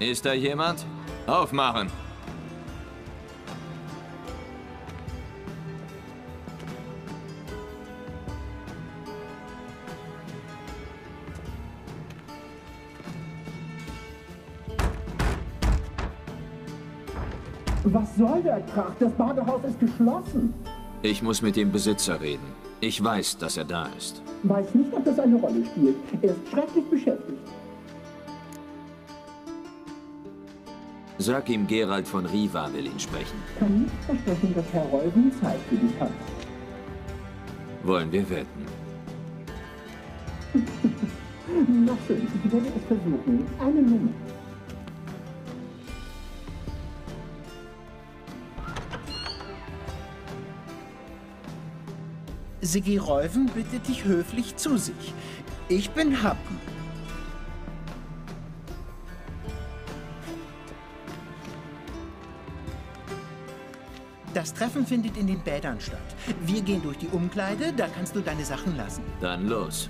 Ist da jemand? Aufmachen! Was soll der Krach? Das Badehaus ist geschlossen. Ich muss mit dem Besitzer reden. Ich weiß, dass er da ist. Weiß nicht, ob das eine Rolle spielt. Er ist schrecklich beschäftigt. Sag ihm, Geralt von Riva will ihn sprechen. Kann nicht versprechen, dass Herr Reuven Zeit für dich hat. Wollen wir wetten? Na schön, ich werde es versuchen. Eine Nummer. Siggi Reuven bittet dich höflich zu sich. Ich bin Happen. Das Treffen findet in den Bädern statt. Wir gehen durch die Umkleide, da kannst du deine Sachen lassen. Dann los.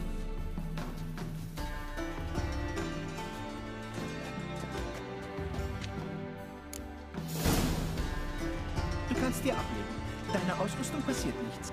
Du kannst dir ablegen. Deiner Ausrüstung passiert nichts.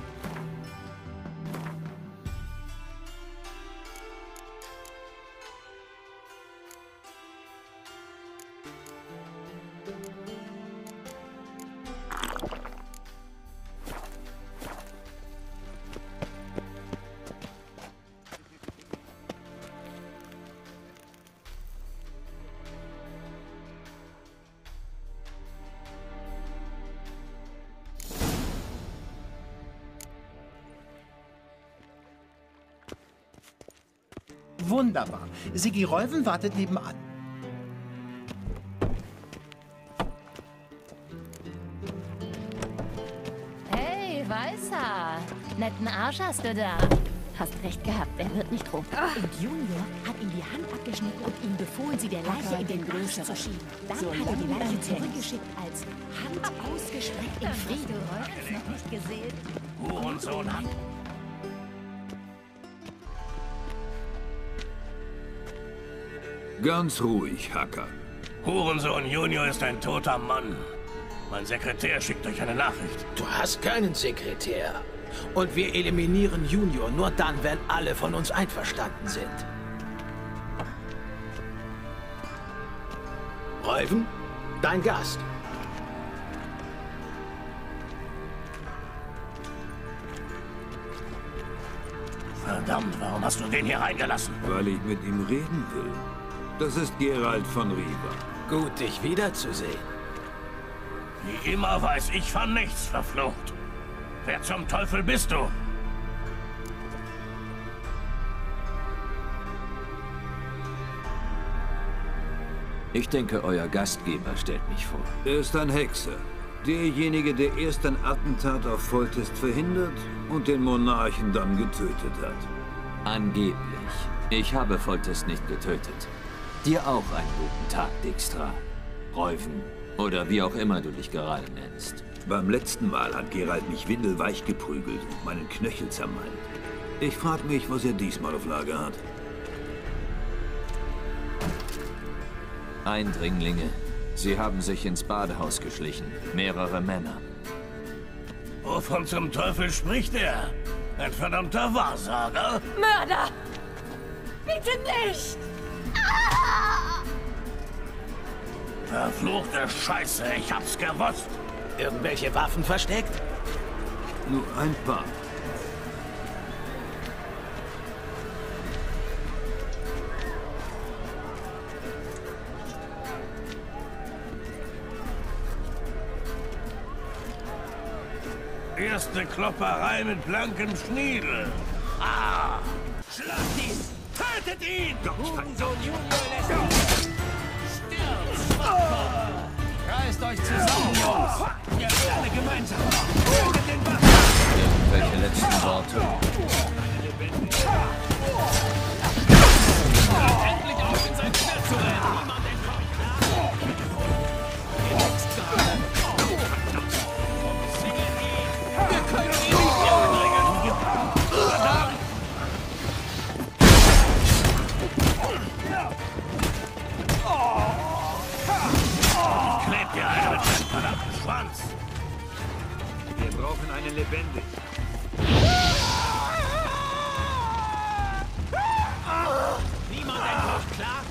Wunderbar. Siggi Reuven wartet nebenan. Hey, Weißer. Netten Arsch hast du da. Hast recht gehabt, er wird nicht rot. Und Junior hat ihm die Hand abgeschnitten und ihm befohlen, sie der Leiche in den Größeren zu schieben. Dann hat er die Leiche zurückgeschickt als Hand ausgestreckt in Frieden. Du noch nicht gesehen. Hurensohn an. Ganz ruhig, Hacker. Hurensohn Junior ist ein toter Mann. Mein Sekretär schickt euch eine Nachricht. Du hast keinen Sekretär. Und wir eliminieren Junior nur dann, wenn alle von uns einverstanden sind. Reuven, dein Gast. Verdammt, warum hast du den hier reingelassen? Weil ich mit ihm reden will. Das ist Geralt von Riva. Gut, dich wiederzusehen. Wie immer weiß ich von nichts, verflucht. Wer zum Teufel bist du? Ich denke, euer Gastgeber stellt mich vor. Er ist ein Hexer. Derjenige, der erst ein Attentat auf Foltest verhindert und den Monarchen dann getötet hat. Angeblich. Ich habe Foltest nicht getötet. Dir auch einen guten Tag, Dijkstra. Reuven. Oder wie auch immer du dich gerade nennst. Beim letzten Mal hat Geralt mich windelweich geprügelt und meinen Knöchel zermalmt. Ich frage mich, was er diesmal auf Lager hat. Eindringlinge. Sie haben sich ins Badehaus geschlichen. Mehrere Männer. Wovon zum Teufel spricht er? Ein verdammter Wahrsager? Mörder! Bitte nicht! Verfluchte Scheiße, ich hab's gewusst. Irgendwelche Waffen versteckt? Nur ein paar. Erste Klopperei mit blankem Schniedel. Ah! Schlagt ihn! Tötet ihn! Hurensohn Junior lässt ihn! Stirbt, Schwachkopf! Reißt euch zusammen, Jungs! Wir alle gemeinsam! Tötet den Waffen! Irgendwelche letzten Worte? Endlich auf, in sein Schwert zu rennen! Niemand entkommt! Wir können ihn nicht umbringen! Verdammt! Wir brauchen einen lebendig. Niemand entkommt, klar?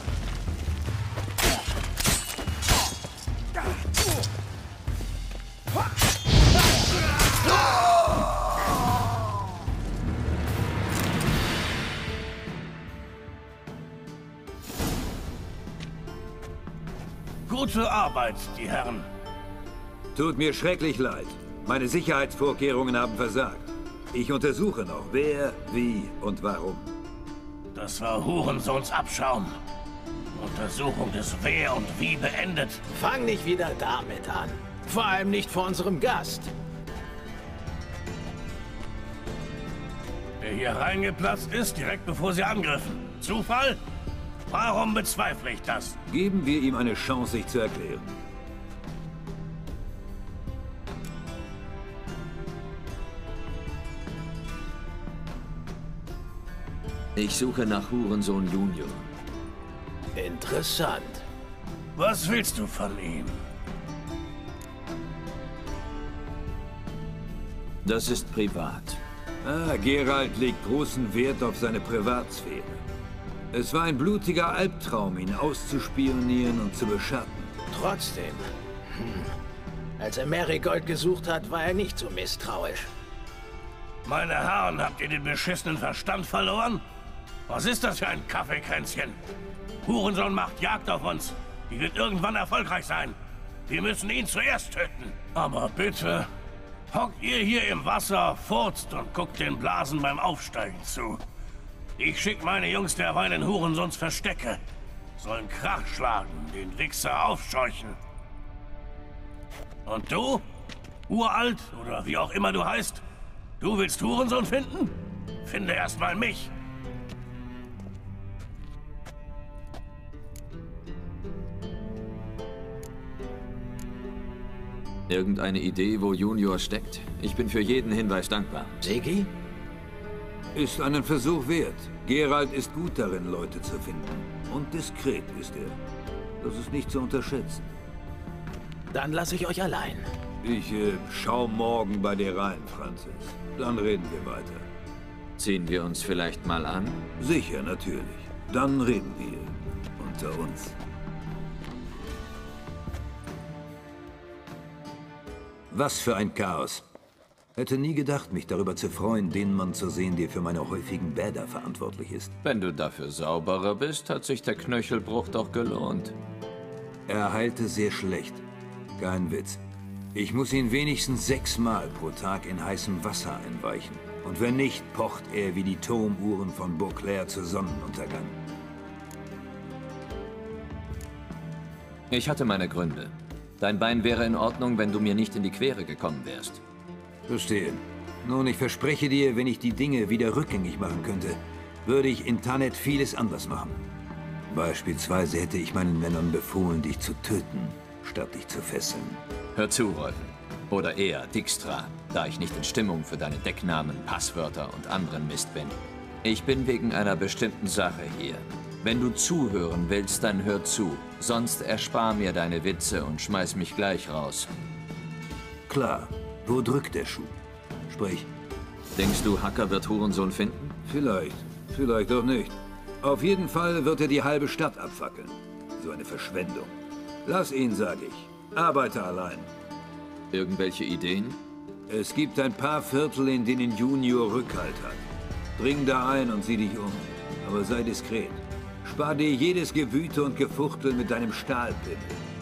Gute Arbeit, die Herren. Tut mir schrecklich leid. Meine Sicherheitsvorkehrungen haben versagt. Ich untersuche noch, wer, wie und warum. Das war Hurensons Abschaum. Untersuchung des Wer und Wie beendet. Fang nicht wieder damit an. Vor allem nicht vor unserem Gast. Der hier reingeplatzt ist, direkt bevor sie angriffen. Zufall? Warum bezweifle ich das? Geben wir ihm eine Chance, sich zu erklären. Ich suche nach Hurensohn Junior. Interessant. Was willst du von ihm? Das ist privat. Geralt legt großen Wert auf seine Privatsphäre. Es war ein blutiger Albtraum, ihn auszuspionieren und zu beschatten. Trotzdem. Als er Marigold gesucht hat, war er nicht so misstrauisch. Meine Herren, habt ihr den beschissenen Verstand verloren? Was ist das für ein Kaffeekränzchen? Hurensohn macht Jagd auf uns. Die wird irgendwann erfolgreich sein. Wir müssen ihn zuerst töten. Aber bitte, hockt ihr hier im Wasser, furzt und guckt den Blasen beim Aufsteigen zu. Ich schick meine Jungs derweil in Hurensons Verstecke. Sollen Krach schlagen, den Wichser aufscheuchen. Und du? Uralt oder wie auch immer du heißt? Du willst Hurensohn finden? Finde erstmal mich. Irgendeine Idee, wo Junior steckt? Ich bin für jeden Hinweis dankbar. Sigi? Ist einen Versuch wert. Geralt ist gut darin, Leute zu finden. Und diskret ist er. Das ist nicht zu unterschätzen. Dann lasse ich euch allein. Ich schau morgen bei dir rein, Francis. Dann reden wir weiter. Ziehen wir uns vielleicht mal an? Sicher, natürlich. Dann reden wir unter uns. Was für ein Chaos. Hätte nie gedacht, mich darüber zu freuen, den Mann zu sehen, der für meine häufigen Bäder verantwortlich ist. Wenn du dafür sauberer bist, hat sich der Knöchelbruch doch gelohnt. Er heilte sehr schlecht. Kein Witz. Ich muss ihn wenigstens 6-mal pro Tag in heißem Wasser einweichen. Und wenn nicht, pocht er wie die Turmuhren von Beauclair zu Sonnenuntergang. Ich hatte meine Gründe. Dein Bein wäre in Ordnung, wenn du mir nicht in die Quere gekommen wärst. Verstehe. Nun, ich verspreche dir, wenn ich die Dinge wieder rückgängig machen könnte, würde ich in Tannet vieles anders machen. Beispielsweise hätte ich meinen Männern befohlen, dich zu töten, statt dich zu fesseln. Hör zu, Rolfen. Oder eher Dijkstra, da ich nicht in Stimmung für deine Decknamen, Passwörter und anderen Mist bin. Ich bin wegen einer bestimmten Sache hier. Wenn du zuhören willst, dann hör zu. Sonst erspar mir deine Witze und schmeiß mich gleich raus. Klar. Wo drückt der Schuh? Sprich. Denkst du, Hacker wird Hurensohn finden? Vielleicht. Vielleicht auch nicht. Auf jeden Fall wird er die halbe Stadt abfackeln. So eine Verschwendung. Lass ihn, sag ich. Arbeite allein. Irgendwelche Ideen? Es gibt ein paar Viertel, in denen Junior Rückhalt hat. Dring da ein und sieh dich um. Aber sei diskret. Spar dir jedes Gewüte und Gefuchtel mit deinem Stahlpimmel.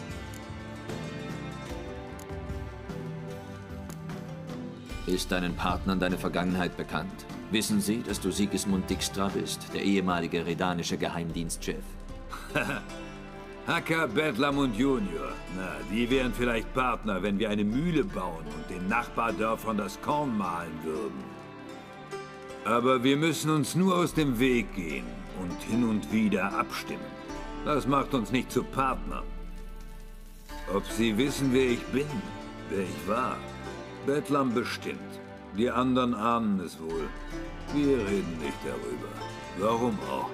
Ist deinen Partnern deine Vergangenheit bekannt? Wissen sie, dass du Sigismund Dijkstra bist, der ehemalige redanische Geheimdienstchef? Hacker, Bedlam und Junior. Na, die wären vielleicht Partner, wenn wir eine Mühle bauen und den Nachbardörfern das Korn mahlen würden. Aber wir müssen uns nur aus dem Weg gehen und hin und wieder abstimmen. Das macht uns nicht zu Partnern. Ob sie wissen, wer ich bin, wer ich war? Bedlam bestimmt. Die anderen ahnen es wohl. Wir reden nicht darüber. Warum auch?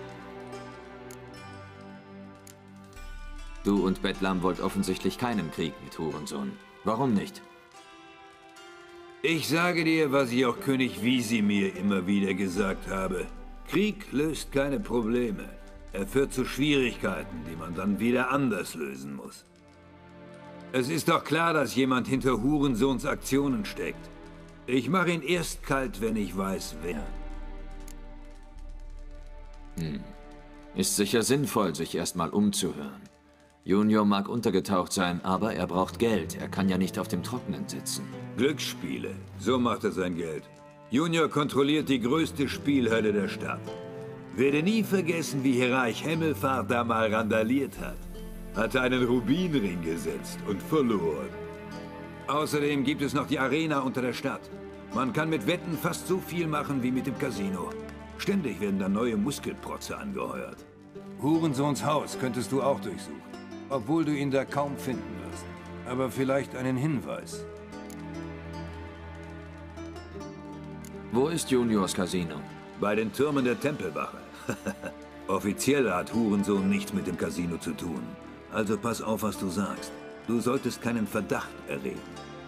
Du und Bedlam wollt offensichtlich keinen Krieg mit Hurensohn. Warum nicht? Ich sage dir, was ich auch König Wisimir immer wieder gesagt habe. Krieg löst keine Probleme. Er führt zu Schwierigkeiten, die man dann wieder anders lösen muss. Es ist doch klar, dass jemand hinter Hurensohns Aktionen steckt. Ich mache ihn erst kalt, wenn ich weiß, wer. Ist sicher sinnvoll, sich erstmal umzuhören. Junior mag untergetaucht sein, aber er braucht Geld. Er kann ja nicht auf dem Trockenen sitzen. Glücksspiele, so macht er sein Geld. Junior kontrolliert die größte Spielhölle der Stadt. Werde nie vergessen, wie Hierarch Hemmelfahrt da mal randaliert hat. Hatte einen Rubinring gesetzt und verloren. Außerdem gibt es noch die Arena unter der Stadt. Man kann mit Wetten fast so viel machen wie mit dem Casino. Ständig werden da neue Muskelprotze angeheuert. Hurensohns Haus könntest du auch durchsuchen. Obwohl du ihn da kaum finden wirst. Aber vielleicht einen Hinweis. Wo ist Juniors Casino? Bei den Türmen der Tempelwache. Offiziell hat Hurensohn nichts mit dem Casino zu tun. Also pass auf, was du sagst. Du solltest keinen Verdacht erregen.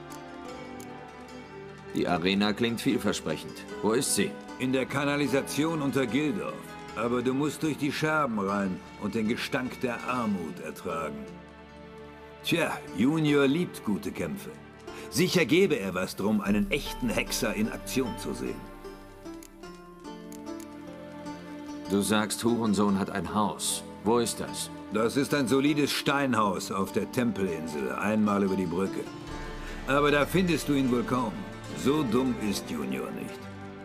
Die Arena klingt vielversprechend. Wo ist sie? In der Kanalisation unter Gildorf. Aber du musst durch die Scherben rein und den Gestank der Armut ertragen. Tja, Junior liebt gute Kämpfe. Sicher gäbe er was drum, einen echten Hexer in Aktion zu sehen. Du sagst, Hurensohn hat ein Haus. Wo ist das? Das ist ein solides Steinhaus auf der Tempelinsel, einmal über die Brücke. Aber da findest du ihn wohl kaum. So dumm ist Junior nicht.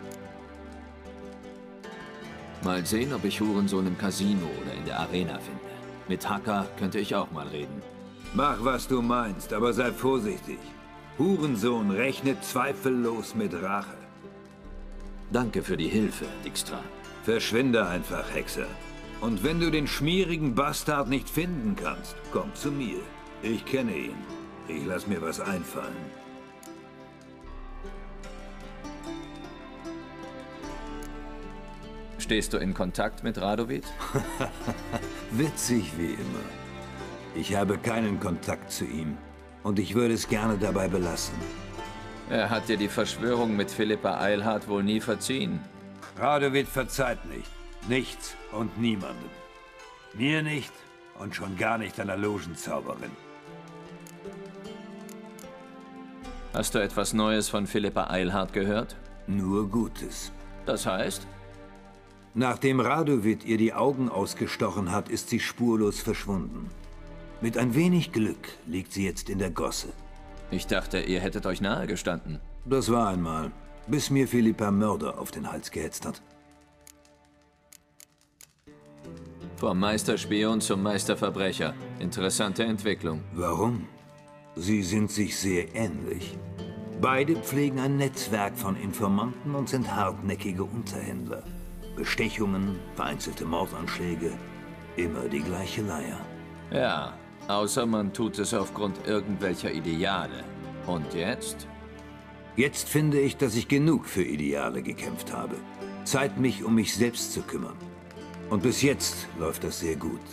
Mal sehen, ob ich Hurensohn im Casino oder in der Arena finde. Mit Hacker könnte ich auch mal reden. Mach, was du meinst, aber sei vorsichtig. Hurensohn rechnet zweifellos mit Rache. Danke für die Hilfe, Dijkstra. Verschwinde einfach, Hexer. Und wenn du den schmierigen Bastard nicht finden kannst, komm zu mir. Ich kenne ihn. Ich lass mir was einfallen. Stehst du in Kontakt mit Radovid? Witzig wie immer. Ich habe keinen Kontakt zu ihm. Und ich würde es gerne dabei belassen. Er hat dir die Verschwörung mit Philippa Eilhart wohl nie verziehen. Radovid verzeiht nicht. Nichts und niemandem. Mir nicht und schon gar nicht einer Logenzauberin. Hast du etwas Neues von Philippa Eilhart gehört? Nur Gutes. Das heißt? Nachdem Radovid ihr die Augen ausgestochen hat, ist sie spurlos verschwunden. Mit ein wenig Glück liegt sie jetzt in der Gosse. Ich dachte, ihr hättet euch nahe gestanden. Das war einmal, bis mir Philippa Mörder auf den Hals gehetzt hat. Vom Meisterspion zum Meisterverbrecher. Interessante Entwicklung. Warum? Sie sind sich sehr ähnlich. Beide pflegen ein Netzwerk von Informanten und sind hartnäckige Unterhändler. Bestechungen, vereinzelte Mordanschläge, immer die gleiche Leier. Ja, außer man tut es aufgrund irgendwelcher Ideale. Und jetzt? Jetzt finde ich, dass ich genug für Ideale gekämpft habe. Zeit, mich um mich selbst zu kümmern. Und bis jetzt läuft das sehr gut.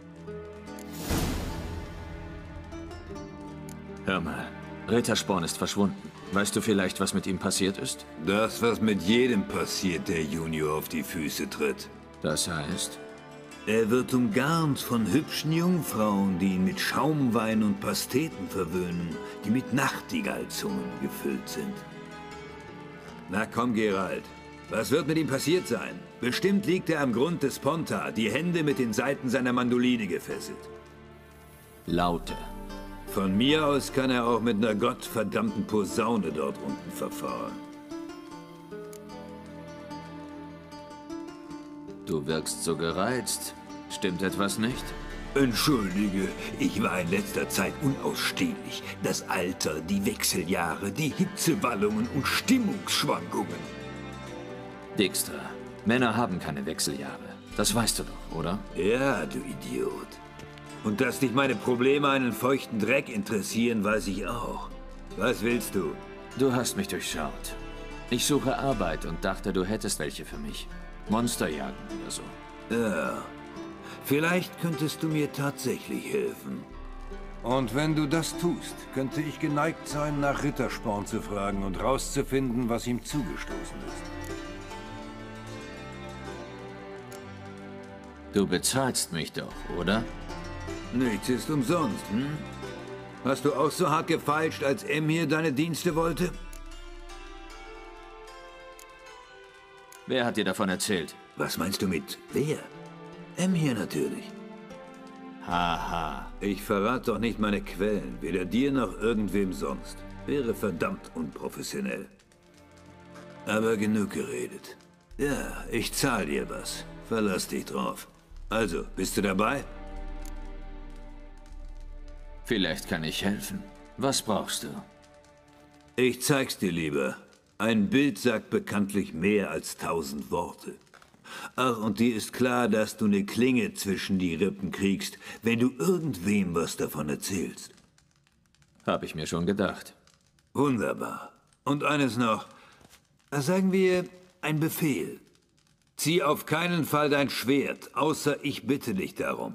Hör mal, Rittersporn ist verschwunden. Weißt du vielleicht, was mit ihm passiert ist? Das, was mit jedem passiert, der Junior auf die Füße tritt. Das heißt? Er wird umgarnt von hübschen Jungfrauen, die ihn mit Schaumwein und Pasteten verwöhnen, die mit Nachtigallzungen gefüllt sind. Na komm, Geralt. Was wird mit ihm passiert sein? Bestimmt liegt er am Grund des Ponta, die Hände mit den Saiten seiner Mandoline gefesselt. Laute. Von mir aus kann er auch mit einer gottverdammten Posaune dort unten verfahren. Du wirkst so gereizt. Stimmt etwas nicht? Entschuldige, ich war in letzter Zeit unausstehlich. Das Alter, die Wechseljahre, die Hitzewallungen und Stimmungsschwankungen. Dijkstra, Männer haben keine Wechseljahre. Das weißt du doch, oder? Ja, du Idiot. Und dass dich meine Probleme einen feuchten Dreck interessieren, weiß ich auch. Was willst du? Du hast mich durchschaut. Ich suche Arbeit und dachte, du hättest welche für mich. Monsterjagen oder so. Ja. Vielleicht könntest du mir tatsächlich helfen. Und wenn du das tust, könnte ich geneigt sein, nach Rittersporn zu fragen und rauszufinden, was ihm zugestoßen ist. Du bezahlst mich doch, oder? Nichts ist umsonst, hm? Hast du auch so hart gefeilscht, als Emhyr deine Dienste wollte? Wer hat dir davon erzählt? Was meinst du mit wer? Emhyr natürlich. Haha. Ich verrate doch nicht meine Quellen, weder dir noch irgendwem sonst. Wäre verdammt unprofessionell. Aber genug geredet. Ja, ich zahl dir was. Verlass dich drauf. Also, bist du dabei? Vielleicht kann ich helfen. Was brauchst du? Ich zeig's dir lieber. Ein Bild sagt bekanntlich mehr als 1000 Worte. Ach, und dir ist klar, dass du eine Klinge zwischen die Rippen kriegst, wenn du irgendwem was davon erzählst. Hab ich mir schon gedacht. Wunderbar. Und eines noch. Sagen wir, ein Befehl. Zieh auf keinen Fall dein Schwert, außer ich bitte dich darum.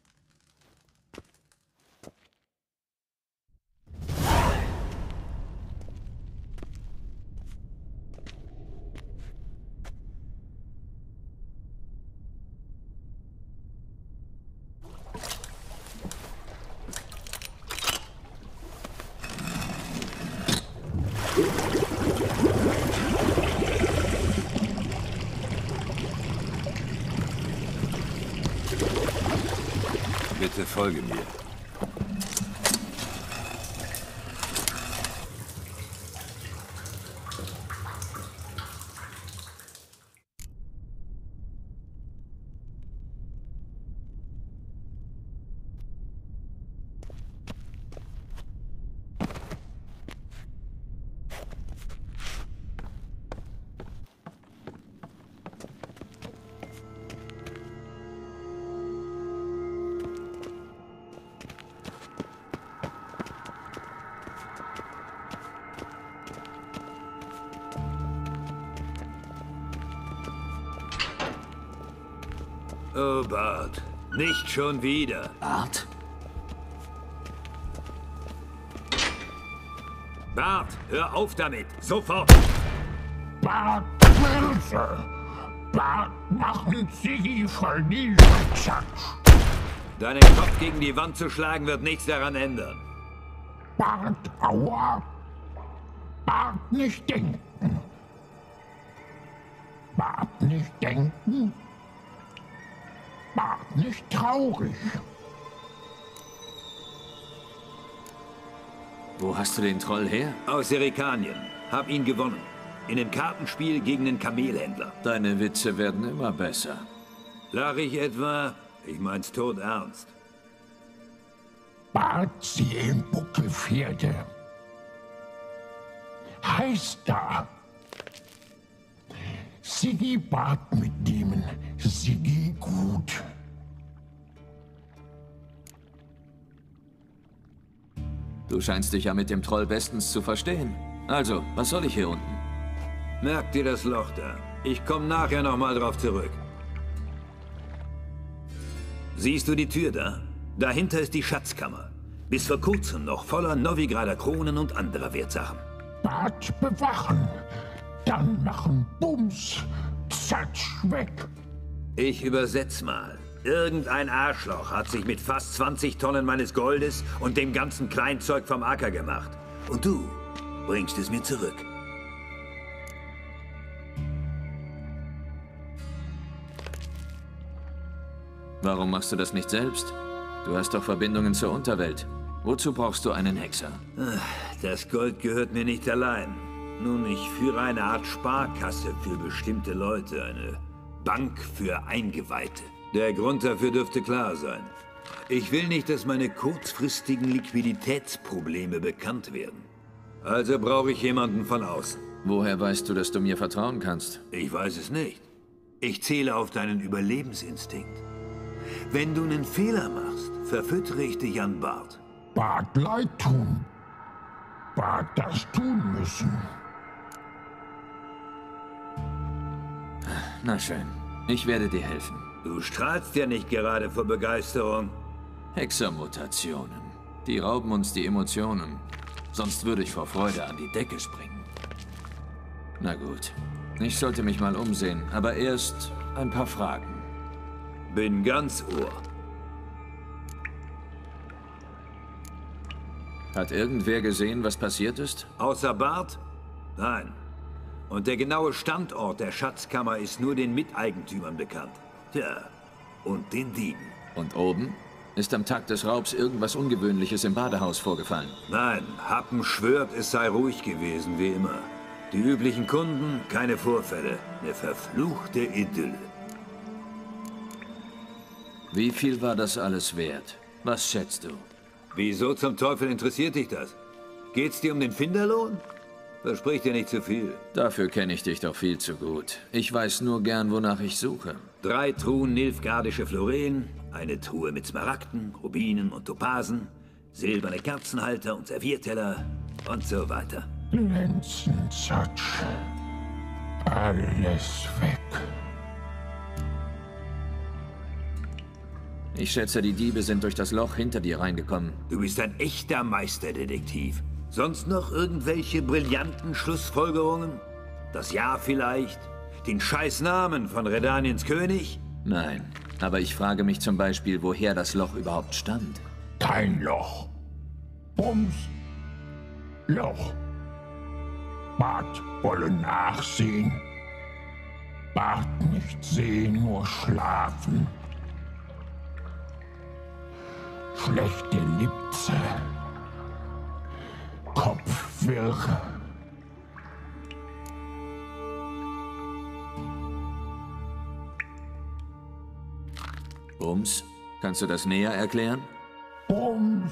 Bitte folge mir. Oh, Bart. Nicht schon wieder. Bart? Bart, hör auf damit. Sofort. Bart, Hilfe! Bart, machen Sie von diesem Schatz. Deinen Kopf gegen die Wand zu schlagen, wird nichts daran ändern. Bart, aua! Bart, nicht denken! Bart, nicht denken! Bart, nicht traurig! Wo hast du den Troll her? Aus Serikanien. Hab ihn gewonnen. In einem Kartenspiel gegen einen Kamelhändler. Deine Witze werden immer besser. Lach ich etwa? Ich mein's todernst. Bart, sie im Buckelpferde. Heißt da. Siggi Bart mitnehmen. Siggi gut. Du scheinst dich ja mit dem Troll bestens zu verstehen. Also, was soll ich hier unten? Merk dir das Loch da. Ich komme nachher nochmal drauf zurück. Siehst du die Tür da? Dahinter ist die Schatzkammer. Bis vor kurzem noch voller Novigrader Kronen und anderer Wertsachen. Bart bewachen. Dann machen Bums. Zatsch weg. Ich übersetz mal. Irgendein Arschloch hat sich mit fast 20 Tonnen meines Goldes und dem ganzen Kleinzeug vom Acker gemacht. Und du bringst es mir zurück. Warum machst du das nicht selbst? Du hast doch Verbindungen zur Unterwelt. Wozu brauchst du einen Hexer? Das Gold gehört mir nicht allein. Nun, ich führe eine Art Sparkasse für bestimmte Leute, eine Bank für Eingeweihte. Der Grund dafür dürfte klar sein. Ich will nicht, dass meine kurzfristigen Liquiditätsprobleme bekannt werden. Also brauche ich jemanden von außen. Woher weißt du, dass du mir vertrauen kannst? Ich weiß es nicht. Ich zähle auf deinen Überlebensinstinkt. Wenn du einen Fehler machst, verfüttere ich dich an Bart. Bart leid tun. Bart das tun müssen. Na schön, ich werde dir helfen. Du strahlst ja nicht gerade vor Begeisterung. Hexermutationen. Die rauben uns die Emotionen. Sonst würde ich vor Freude an die Decke springen. Na gut. Ich sollte mich mal umsehen, aber erst ein paar Fragen. Bin ganz Ohr. Hat irgendwer gesehen, was passiert ist? Außer Bart? Nein. Und der genaue Standort der Schatzkammer ist nur den Miteigentümern bekannt. Tja, und den Dieben. Und oben? Ist am Tag des Raubs irgendwas Ungewöhnliches im Badehaus vorgefallen? Nein, Happen schwört, es sei ruhig gewesen, wie immer. Die üblichen Kunden, keine Vorfälle. Eine verfluchte Idylle. Wie viel war das alles wert? Was schätzt du? Wieso zum Teufel interessiert dich das? Geht's dir um den Finderlohn? Versprich dir nicht zu viel. Dafür kenne ich dich doch viel zu gut. Ich weiß nur gern, wonach ich suche. 3 Truhen nilfgaardische Floren, eine Truhe mit Smaragden, Rubinen und Topasen, silberne Kerzenhalter und Servierteller und so weiter. Glänzend, Satsch. Alles weg. Ich schätze, die Diebe sind durch das Loch hinter dir reingekommen. Du bist ein echter Meisterdetektiv. Sonst noch irgendwelche brillanten Schlussfolgerungen? Das Jahr vielleicht? Den Scheißnamen von Redaniens König? Nein, aber ich frage mich zum Beispiel, woher das Loch überhaupt stammt. Kein Loch. Bums. Loch. Bart wolle nachsehen. Bart nicht sehen, nur schlafen. Schlechte Lipze. Kopfwirr. Bums, kannst du das näher erklären? Bums.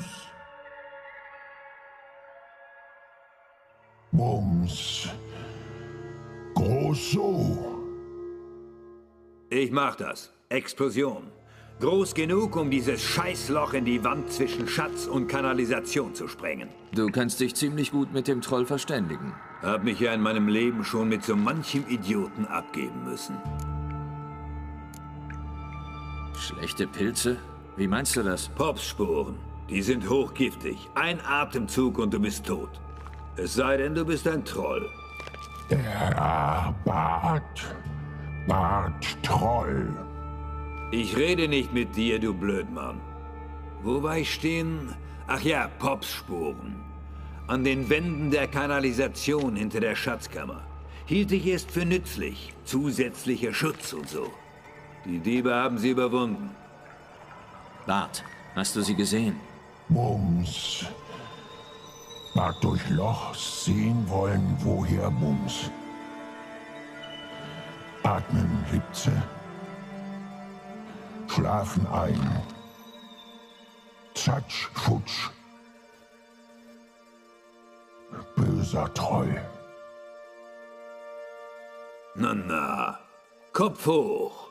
Bums. Groß so. Ich mach das. Explosion. Groß genug, um dieses Scheißloch in die Wand zwischen Schatz und Kanalisation zu sprengen. Du kannst dich ziemlich gut mit dem Troll verständigen. Hab mich ja in meinem Leben schon mit so manchem Idioten abgeben müssen. Schlechte Pilze? Wie meinst du das? Popspuren. Die sind hochgiftig. Ein Atemzug und du bist tot. Es sei denn, du bist ein Troll. Der Bart Troll. Ich rede nicht mit dir, du Blödmann. Wo war ich stehen? Ach ja, Popspuren. An den Wänden der Kanalisation hinter der Schatzkammer. Hielt ich erst für nützlich. Zusätzlicher Schutz und so. Die Diebe haben sie überwunden. Bart, hast du sie gesehen? Bums. Bart durch Loch sehen wollen, woher Bums. Atmen, Lipze. Schlafen ein. Zatsch, futsch. Böser Troll. Na, Kopf hoch.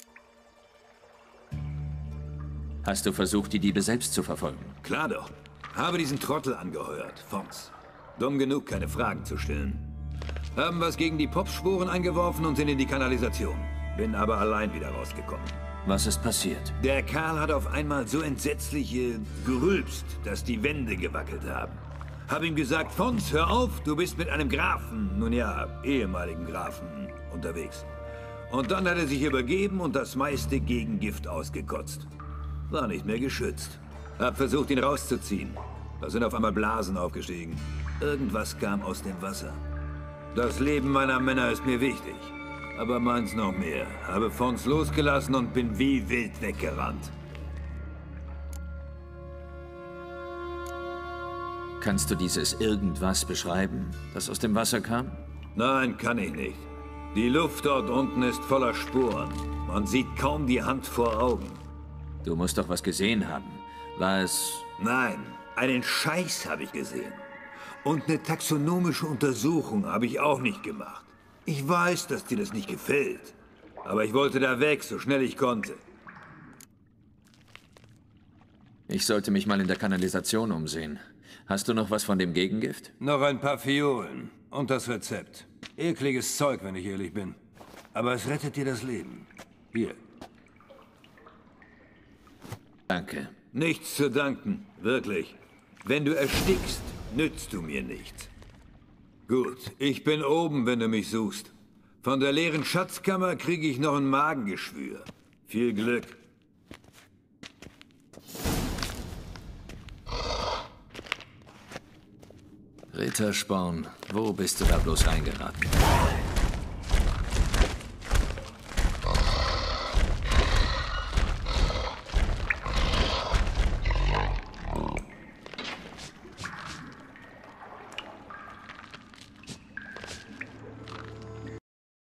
Hast du versucht, die Diebe selbst zu verfolgen? Klar doch. Habe diesen Trottel angeheuert, Fons. Dumm genug, keine Fragen zu stellen. Haben was gegen die Popspuren eingeworfen und sind in die Kanalisation. Bin aber allein wieder rausgekommen. Was ist passiert? Der Kerl hat auf einmal so entsetzlich gerülpst, dass die Wände gewackelt haben. Hab ihm gesagt, Fons, hör auf, du bist mit einem Grafen, nun ja, ehemaligen Grafen, unterwegs. Und dann hat er sich übergeben und das meiste Gegengift ausgekotzt. War nicht mehr geschützt. Hab versucht, ihn rauszuziehen. Da sind auf einmal Blasen aufgestiegen. Irgendwas kam aus dem Wasser. Das Leben meiner Männer ist mir wichtig. Aber meins noch mehr. Habe Fons losgelassen und bin wie wild weggerannt. Kannst du dieses Irgendwas beschreiben, das aus dem Wasser kam? Nein, kann ich nicht. Die Luft dort unten ist voller Spuren. Man sieht kaum die Hand vor Augen. Du musst doch was gesehen haben. War es... Nein, einen Scheiß habe ich gesehen. Und eine taxonomische Untersuchung habe ich auch nicht gemacht. Ich weiß, dass dir das nicht gefällt. Aber ich wollte da weg, so schnell ich konnte. Ich sollte mich mal in der Kanalisation umsehen. Hast du noch was von dem Gegengift? Noch ein paar Fiolen und das Rezept. Ekliges Zeug, wenn ich ehrlich bin. Aber es rettet dir das Leben. Hier. Danke. Nichts zu danken, wirklich. Wenn du erstickst, nützt du mir nichts. Gut, ich bin oben, wenn du mich suchst. Von der leeren Schatzkammer kriege ich noch ein Magengeschwür. Viel Glück. Rittersporn, wo bist du da bloß reingeraten?